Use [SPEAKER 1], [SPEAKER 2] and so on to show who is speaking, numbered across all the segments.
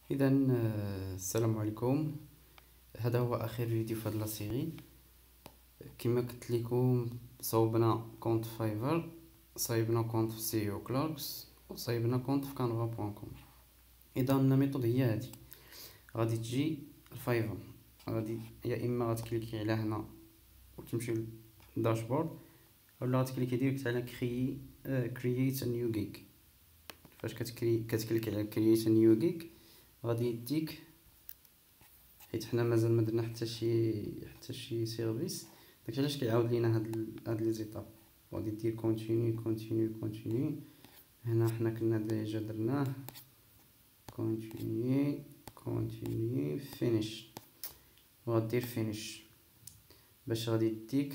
[SPEAKER 1] اذا السلام عليكم. هذا هو اخر فيديو في هاد لا سيري. كما قلت لكم صوبنا كونت فايفر، صايبنا كونت في سي او كلاركس، وصايبنا كونت في canva.com. اذا الميثود هي هادي. غادي تجي الفايفر، غادي يا اما غتكليكي على هنا وتمشي للداشبورد، ولا غتكليكي ديريكت على كرييت نيو جيك. فاش كتكليكي على كرييت نيو جيك غادي يديك، حيت حنا مازال ما درنا حتى شي سيرفيس. داكشي علاش كيعاود لينا هاد لي زيتاب. غادي دير كونتينيو كونتينيو كونتينيو. هنا حنا كنا ديجا درناه كونتينيو كونتينيو فينيش، وغادير فينيش باش غادي يديك.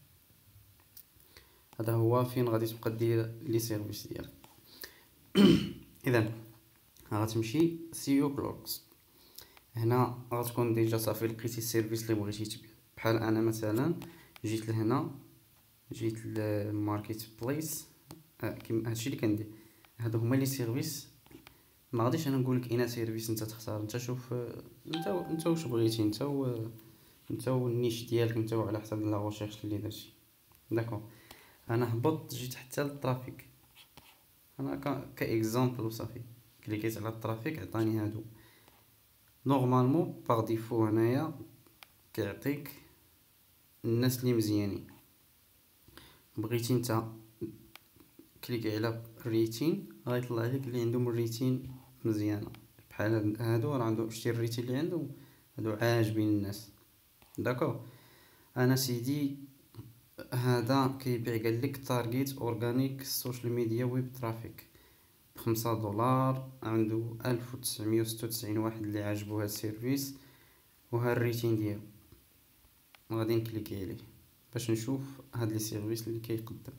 [SPEAKER 1] هذا هو فين غادي تبقى دير لي سيرفيس ديالك. اذا غتمشي سيو كلوكس. هنا غتكون ديجا صافي لقيتي السيرفيس اللي بغيتي تبيع. بحال انا مثلا جيت لهنا، جيت للماركت بليس. كيما هادشي اللي كندير. هادو هما لي سيرفيس. ما غاديش انا نقول لك اين سيرفيس انت تختار. انت شوف، انت واش بغيتي، انت والنيش ديالك، انت على حسب لا ريشيرش اللي درتي. داكوغ. انا هبطت جيت حتى للترافيك. انا كاكزامبل وصافي كليكيت على الترافيك عطاني هادو. نورمالمون باغ ديفو هنايا كيعطيك الناس اللي مزيانين. بغيتي انت كليكي على الريتين، غيطلع لك اللي عندهم الريتين مزيانه. بحال هادو راه عنده شتي الريتين اللي عنده، هادو عاجبين الناس. داكوغ. انا سيدي هذا كيبيع قال لك تارجيت اورغانيك سوشيال ميديا ويب ترافيك ب$5. عنده 1996 واحد اللي عاجبو هاد السيرفيس، وها الريتين ديالو. غادي نكليكي عليه باش نشوف هاد لي سيرفيس اللي كيقدم.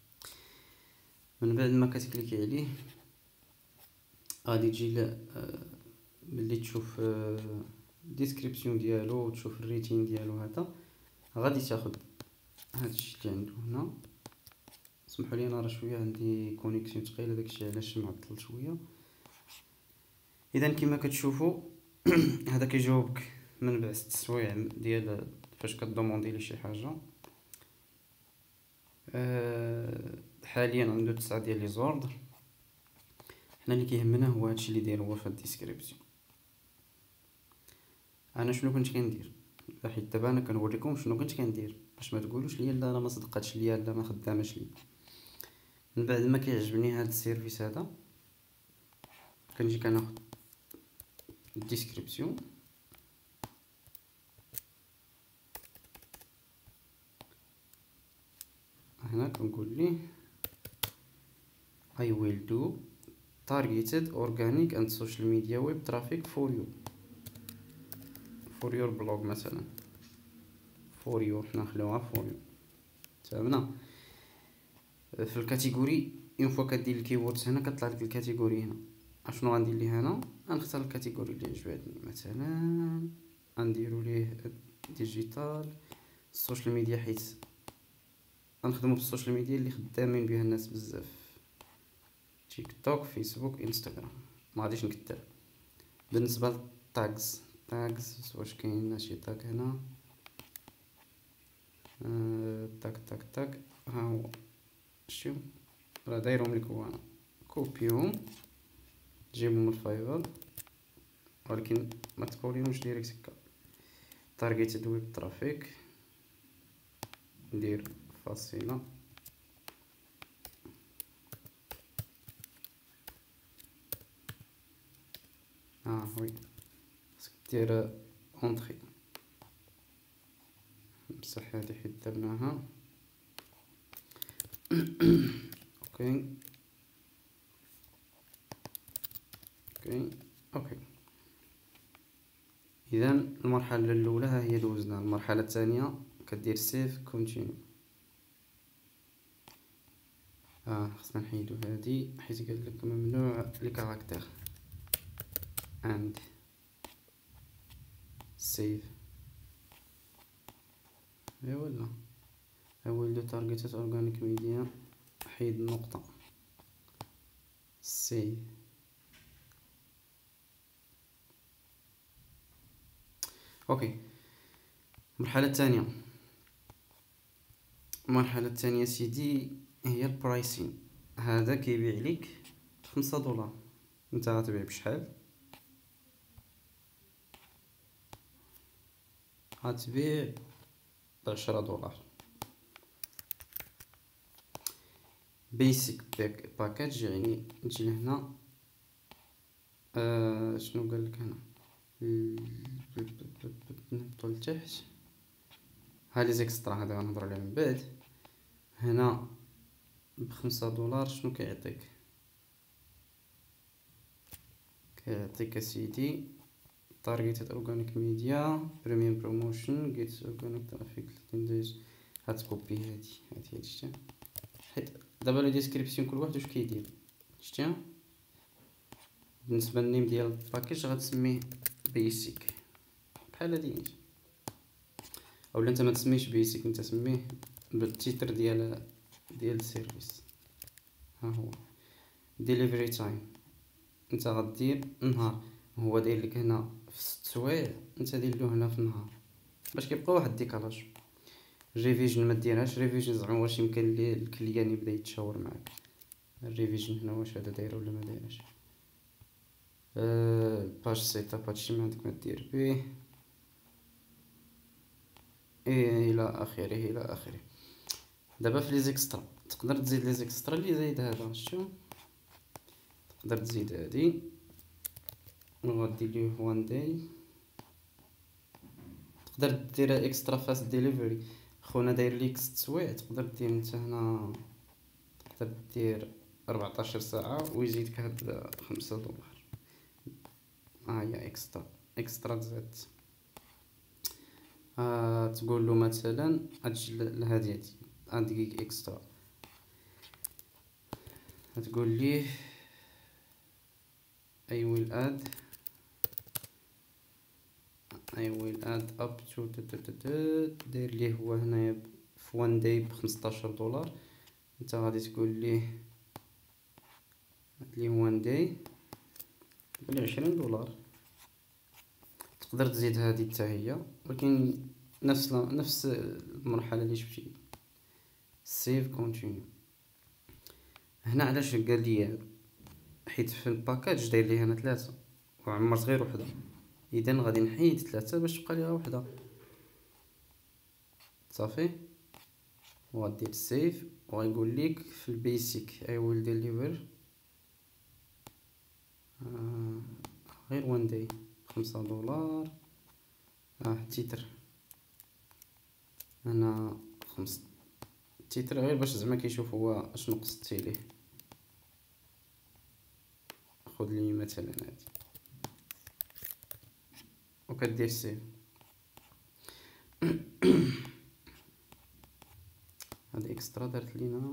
[SPEAKER 1] من بعد ما كتكليكي عليه غادي تجي ملي تشوف ديسكريبسيون ديالو وتشوف الريتين ديالو. هذا غادي تاخد هادشي اللي عنده هنا. سمحوا لي انا راه شويه عندي كونيكسيون ثقيله، داكشي علاش معطل شويه. اذا كما كتشوفوا هذا كيجاوبك من بعد 6 سوايع ديال فاش كدوموندي ليه شي حاجه. حاليا عنده 9 ديال لي زوردر. حنا اللي كيهمنا هو هادشي اللي داير هو في الديسكريبسيون. انا شنو كنت كندير، حيت دابا انا كنوريكم شنو كنت كندير باش ما تقولوش ليا لا راه ما صدقاتش ليا لا ما خدامش ليا. من بعد ما كيعجبني هاد السيرفيس هذا كنجي كناخد الديسكريبسيون. هنا كنقول ليه I will do targeted organic and social media web traffic for you, for your blog مثلا. for you حنا نخليوها for you. فهمنا؟ في الكاتيجوري اون فوا كدير الكيوردز هنا كطلع لك الكاتيجوري هنا. اشنو غندير ليه هنا؟ غنختار الكاتيجوري اللي عجبتني. مثلا غنديرو ليه ديجيتال السوشيال ميديا، حيت غنخدمو بالسوشيال ميديا اللي خدامين بها الناس بزاف: تيك توك، فيسبوك، انستغرام. ما غاديش نكثر. بالنسبه للتاغز، واش كاين شي تاغ هنا؟ تاك ها هو. شوف راه دايرهم لك هو. انا كوبيهم جيبهم من الفايفر، ولكن ما تكوليهمش ديريكت هكا. تارجيتد ويب ترافيك ندير فاصله. وي خاصك دير اونطري. بصح هادي حيت درناها. اوكي اوكي. اذا المرحله الاولى ها هي دوزنا. المرحله الثانيه كدير سيف كونتينيو. خصنا نحيدو هادي حيت قال لك ممنوع لي كاركتير. اند سيف. ولا اول دو تارجيتات اورغانيك ميديا، حيد النقطه. سيف. اوكي. المرحله الثانيه سيدي هي البرايسين. هذا كيبيع لك ب5 دولار، انت غتبيع بشحال؟ غتبيع ب10 دولار. بيسك باكاج يعني نجي لهنا. شنو قال لك هنا؟ نهبطو لتحت. ها لي زيكسترا هذا غنهضر عليهم من بعد. هنا ب5 دولار شنو كيعطيك؟ كيعطيك اسيدي تارجيتد اورغانيك ميديا، بريميوم بروموشن، جيت اورغانيك ترافيك 30 دايز. هتكوبي هادي شتي. حيت دابا لو ديسكريبسيون كل واحد واش كيدير شتي. بالنسبه للنيم ديال الباكيج غتسميه بيسيك بحال هادي، اولا انت ما تسميش بيسيك، انت سميه بالتيتر ديال السيرفيس. ها هو ديليفري تايم، انت غدير نهار. هو داير لك هنا في 6 سوايع، انت دير له هنا في نهار باش كيبقى واحد الديكالاج. ريفيجن ما ديرهاش ريفيجن زعما واش يمكن ليه الكليان يبدا يتشاور معاك. الريفيجن هنا واش هذا داير ولا ما دايرش. باج سيتاب هادشي ما عندك ما دير به، الى اخره. دابا في لي زيكسترا تقدر تزيد لي زيكسترا اللي زايد هذا شتو. تقدر تزيد هادي وغادي ليه وان داي. تقدر دير اكسترا فاست ديليفري. خونا داير ليك 6 سوايع، تقدر دير انت هنا، تقدر دير 14 ساعة ويزيدك هاد 5 دولار. هي اكسترا تزاد. تقول له مثلا هادشي لهادي دقيق اكسترا، تقول ليه I will add up to داير ليه هو هنايا في وان داي ب15 دولار. انت غادي تقول ليه وان داي تقول 20 دولار. تقدر تزيد هذه حتى هي، ولكن نفس المرحله اللي شفتي. سيف كونتينيو. هنا علاش قال لي؟ حيت في الباكاج داير لي هنا 3 وعمرت غير وحده، اذا غادي نحيد 3 باش تبقى ليها وحده صافي. وغادير سيف وغيقول لك في البيسيك I will deliver غير وان داي 5 دولار. تيتر هنا 5 تيتر غير باش زعما كيشوف هو اشنو قصدتي ليه. خذ لي مثلا هادي وكدير سيف. هاد اكسترا دارت لينا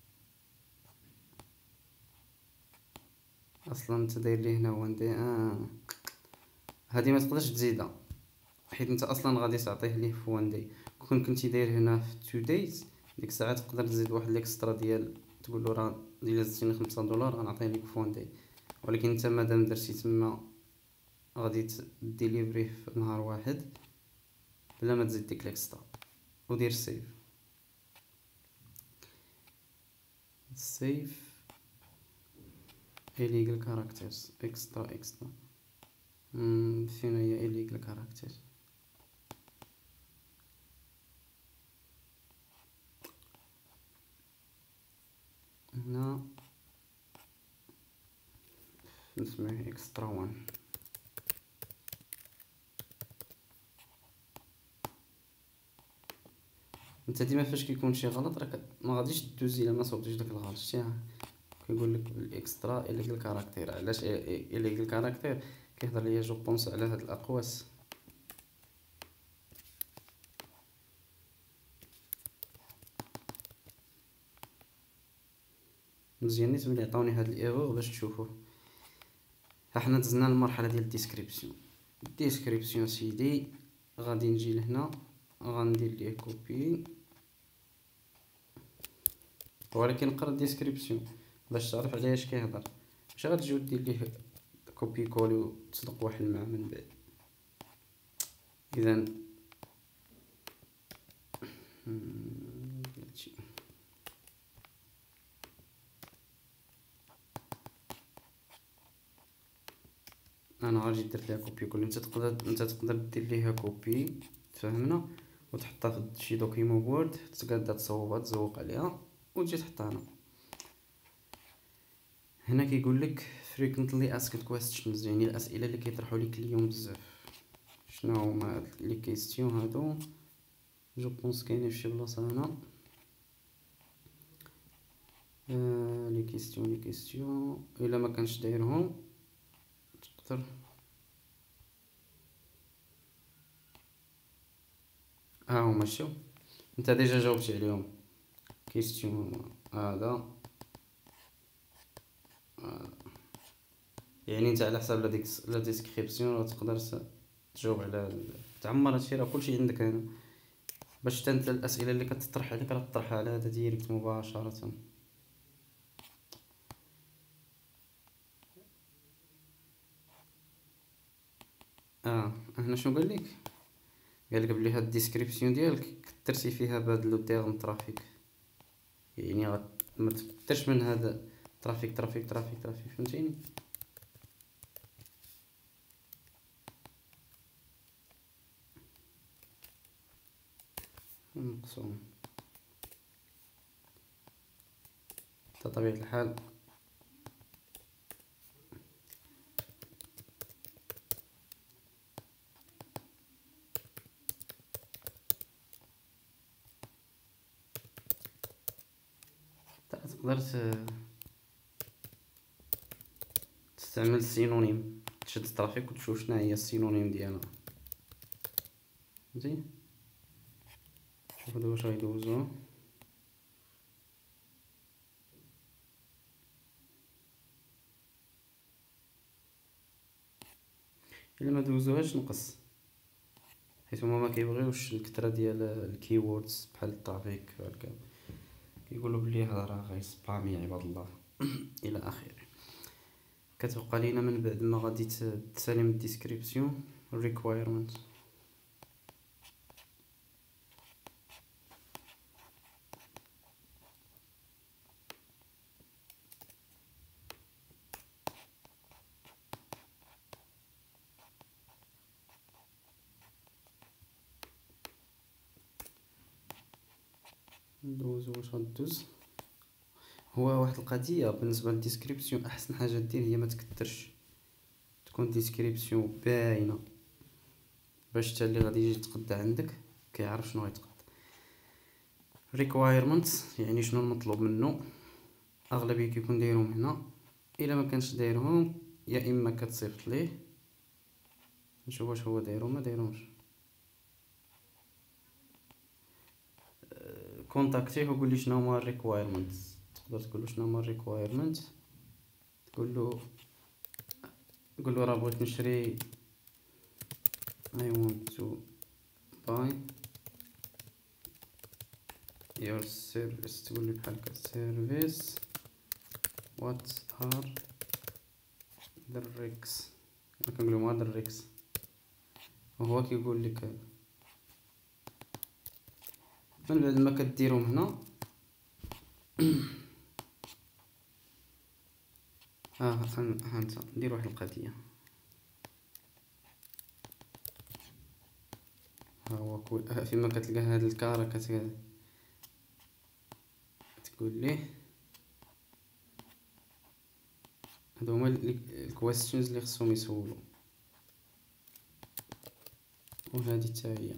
[SPEAKER 1] اصلا انت داير ليه هنا وان داي. هادي ما تقدرش تزيدها حيت انت اصلا غادي تعطيه ليه في وان داي. كنتي داير هنا في 2 دايز ديك الساعه تقدر تزيد واحد الاكسترا ديال تقول له راه الا زدتيني 5 دولار غنعطيه لك في وان داي. ولكن انت مادام درتي تما غادي ديليفريه في نهار واحد بلا ما تزيد ديك الاكسترا. ودير سيف illegal characters extra فين هي illegal characters؟ هنا نسميه extra 1. انت ديما فاش كيكون شي غلط راك ما غاديش دوزي الا ما صوبتيش داك الغلط شتي. كيقول لك الاكسترا illegal character. علاش illegal character؟ كيهضر ليا جو بونس على هاد الاقواس. مزيان نيت ملي عطاوني هاد الايرور باش تشوفوه. حنا دزنا للمرحله ديال الديسكريبسيون سيدي. غادي نجي لهنا غندير ليه كوبي، ولكن نقرا الديسكريبسيون باش تعرف على اش كيهضر. واش غتجي دير ليه كوبي كولي وتصدق واحد المع من بعد. اذا انا غادي درت ليها كوبي كل انت تقدر دير ليها كوبي تفهمنا وتحطها في شي دوكيمون وورد تقدر تصوبها تزوق عليها وتجي تحطها هنا. هنا كيقول لك frequently asked questions يعني الاسئله اللي كيطرحوا لك اليوم بزاف. شنو هما هاد لي كيستيون هادو؟ جو بونس كاينين في شي بلاصه هنا. لي كيستيون الا ما كانش دايرهم تقدر هما شوف انت ديجا جاوبتي عليهم. كيستيون هذا يعني انت على حساب لا ديسكريبسيون تقدر تجاوب على تعمر هادشي راه كلشي عندك هنا باش انت الاسئله اللي كتطرح عليك راه تطرحها على هذا ديريكت مباشره. هنا شنو قال لك؟ قال لك بلي هاد الديسكريبسيون ديالك كترسي فيها بهاد لو تيرم ترافيك يعني ما تكثرش من هذا ترافيك فهمتيني؟ مقسوم بطبيعة الحال تقدر تستعمل السينونيم تشد الترافيك وتشوف شنو هي السينونيم ديالها. فهمتي؟ شوف هادو واش غيدوزو. الا ما دوزوهاش نقص حيت هما ما كيبغيوش الكثره ديال الكيوردز بحال الترافيك هكا كيقولوا بلي هذا راه غير سبامي يا عباد الله الى اخره. كتبقى لينا من بعد ما غادي تسالي الديسكريبسيون requirement. ندوز واش غدوز. هو واحد القضيه بالنسبه للديسكريبسيون احسن حاجه دير هي ما تكثرش تكون ديسكريبسيون باينه باش حتى اللي غادي يجي يتقدى عندك كيعرف شنو غيتقدى. requirements يعني شنو المطلوب منه اغلبيه كيكون دايرهم هنا. الا ما كانش دايرهم يا اما كتصيفط ليه نشوف واش هو دايرهم ما دايرهمش كونتاكتيه وقول لي شنو هما الريكوايرمنتس. تقدر تقول له شنو هما الريكوايرمنت تقول له راه بغيت نشري I want to buy your service. تقول لي بحال هكا service what are the risks. كنقول له ما the risks وهو كيقول لك من بعد ما كديرهم هنا هانت ندير واحد القضيه. ها هو فيما كتلقى هاد الكاره تقول ليه هادو هما الكويستشنز اللي خصهم يسولو وهذه حتى هي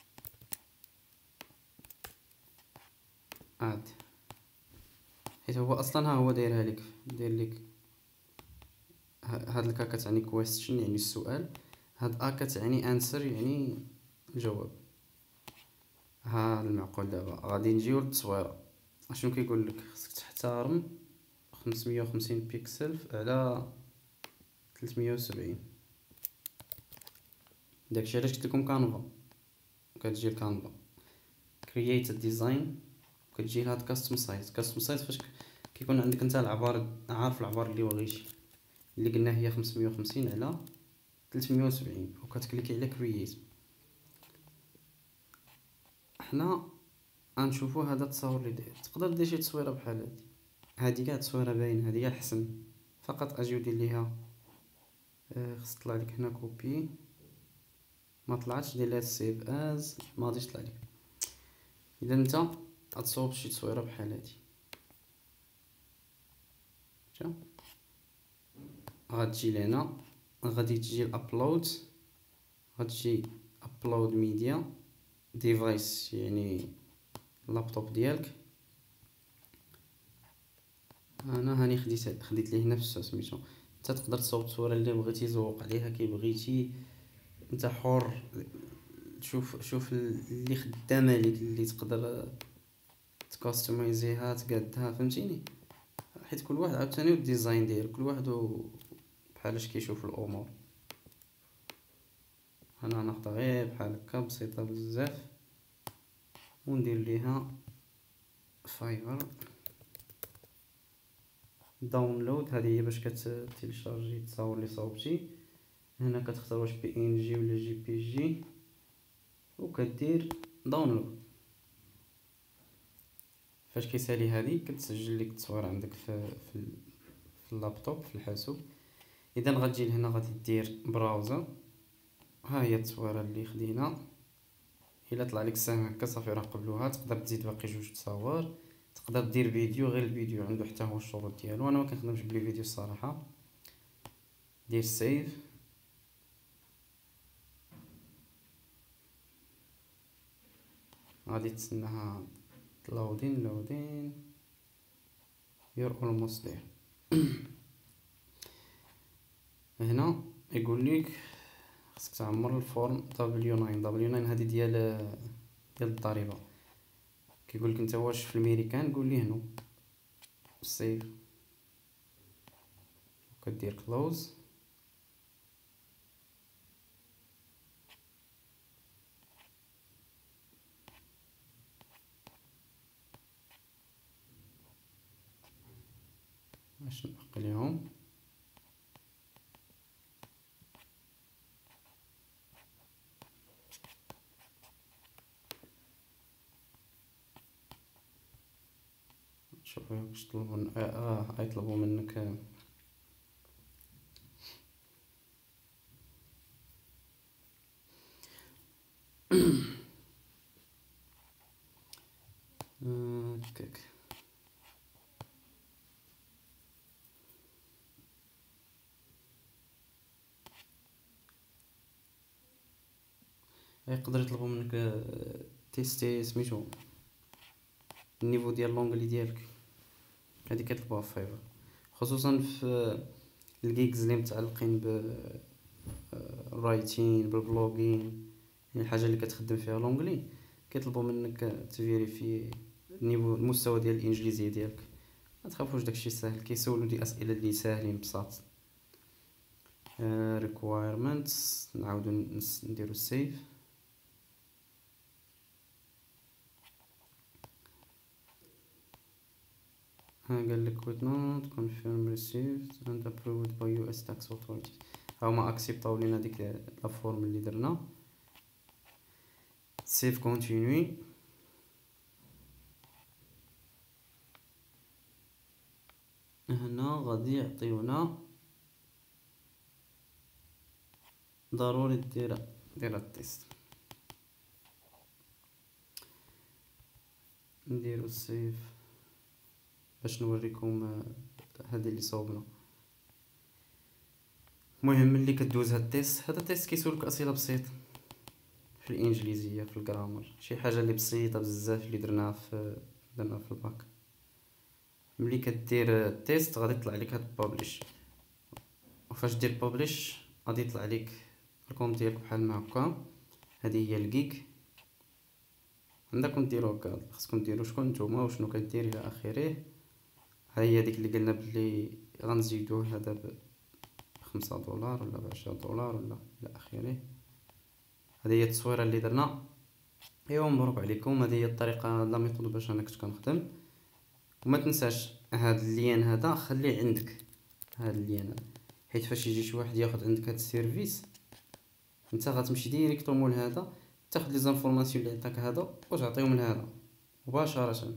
[SPEAKER 1] عاد حيت هو اصلا ها هو دايرها لك داير لك هاد الكا كتعني كويستشن يعني السؤال هاد ا كتعني انسر يعني الجواب. ها المعقول دابا غادي نجيو للتصويره اشنو كيقول لك خصك تحترم 550 بيكسل على 370. داكشي علاش قلت لكم كانفا كتجي الكانفا كرييت ديزاين وكتجي لهاد كاستم سايز. كاستم سايز فاش كيكون عندك انت العبار عارف العبار اللي بغيتي اللي قلنا هي 550 على 370 وكتكليكي على كرييت حنا غنشوفو هذا التصاور اللي داير. تقدر دير شي تصويره بحال هادي كاع تصويره باينه، هادي كاع حسن. فقط اجي ودير ليها خص تطلع لك هنا كوبي، ما طلعتش دير لها سيف از، ما غاديش تطلع لك. اذا انت غتصوب شي تصويره بحال هادي، شوف غتجي لهنا، غادي تجي الابلود، غتجي ابلود ميديا ديفايس يعني اللابتوب ديالك. انا هاني خديت ليه نفس سميتو. انت تقدر تصوب الصوره اللي بغيتي، زوق عليها كي بغيتي، انت حر. شوف اللي خدامه ليك، اللي تقدر تكاستمايزيها تقادها، فهمتيني؟ حيت كل واحد عاوتاني والديزاين ديالو، كل واحد بحالاش كيشوف الامور. انا ناخدها غير بحال هكا بسيطه بزاف، وندير ليها فايبر داونلود. هذه هي باش كتيليشارجي التصاور اللي صوبتي. هنا كتختار واش بي ان جي ولا جي بي جي، وكدير داونلود. فاش كيسالي هذه كتسجل لك التصوير عندك في اللابتوب في الحاسوب. اذا غتجي لهنا غادي دير براوزر. ها هي التصويره اللي خدينا. الا طلع لك السهم هكا صافي راه قبلوها. تقدر تزيد باقي جوج تصاور، تقدر دير فيديو، غير الفيديو عنده حتى هو الشروط ديالو. انا ما كنخدمش بلي فيديو الصراحه. دير سيف، غادي تسناها لودين you're almost there. هنا يقول لك خصك تعمر الفورم W9 هذه ديال الضريبه. كيقول لك انت واش في الميريكان، قول ليه نو، سيف، كدير كلوز. باش نبقى ليهم شوف واش طلبوا. يطلبوا منك هكاك. يقدر يطلبوا منك تيستي سميتو النيفو ديال لونغلي ديالك. هادي كيطلبوها في فايفر، خصوصا في الجيجز اللي متعلقين بالرايتين بالبلوغين، يعني الحاجه اللي كتخدم فيها لونغلي كيطلبوا منك تفيريفي النيفو المستوى ديال الانجليزيه ديالك. ما تخافوش داكشي ساهل، كيسولوا دي اسئله اللي ساهلين بساط. requirements نعاودو نديرو سيف. قال لك with not confirm received and approved by US tax authorities. هاهما اكسبطاو لينا ديك لا فورم اللي درنا. سيف كونتينيو. هنا غادي يعطيونا ضروري دير التيست. نديرو سيف باش نوريكم هذه اللي صوبنا. المهم ملي كدوز هاد التيست، هذا التيست كيسولك اسئله بسيطه في الانجليزيه في الجرامر، شي حاجه اللي بسيطه بزاف اللي درناها في الباك. ملي كدير التيست غادي يطلع لك هاد بابليش، وفاش دير بابليش غادي يطلع لك الكونت ديالك بحال ما هكا. هذه هي الجيك. عندكم ديروا هكا، خصكم ديروا شكون نتوما وشنو كدير الى اخره. ها هي ديك اللي قلنا بلي غنزيدوه هذا $5 ولا $10 ولا الى اخره. هذه هي التصويره اللي درنا. ايوا مبروك عليكم. هذه هي الطريقه لا ميثود باش انا كنت كنخدم. وما تنساش هذا اللين هذا خليه عندك، هذا اللين هذا، حيت فاش يجي شي واحد ياخذ عندك هذا السيرفيس انت غتمشي ديريكتومون لهذا تاخد لي زانفورماسيون اللي عطاك هذا وتعطيهم لهذا مباشرة.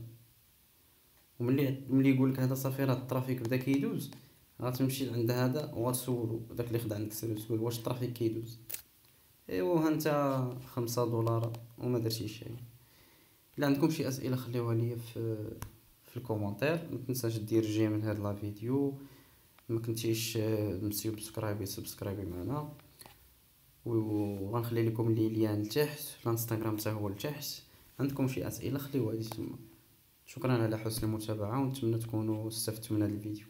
[SPEAKER 1] وملي يقولك هذا صافي راه الترافيك بدا كيدوز، غتمشي عند هذا وغتسولو داك اللي خدا عندك السيرفيس، تقول واش الترافيك كيدوز. ايوا ها انت 5 دولار وما درتي شيء. الا عندكم شي اسئله خليوها ليا في الكومونتير. ما تنساش دير جيم من هاد لا فيديو. ما كنتيش سبسكرايبي معنا، وغنخلي لكم ليان لتحت. الانستغرام حتى هو لتحت. عندكم شي اسئله خليوها لي تما. شكرا على حسن المتابعه ونتمنى تكونوا استفدتوا من هذا الفيديو.